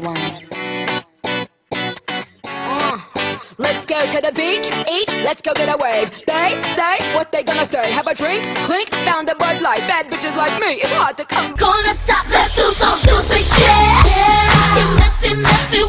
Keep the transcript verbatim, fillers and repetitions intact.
one. Uh, let's go to the beach, eat, let's go get a wave. They say what they gonna say. Have a drink, clink, found a Bud Light. Bad bitches like me, it's hard to come. Gonna stop, let's do some stupid shit. Yeah. You messy, messy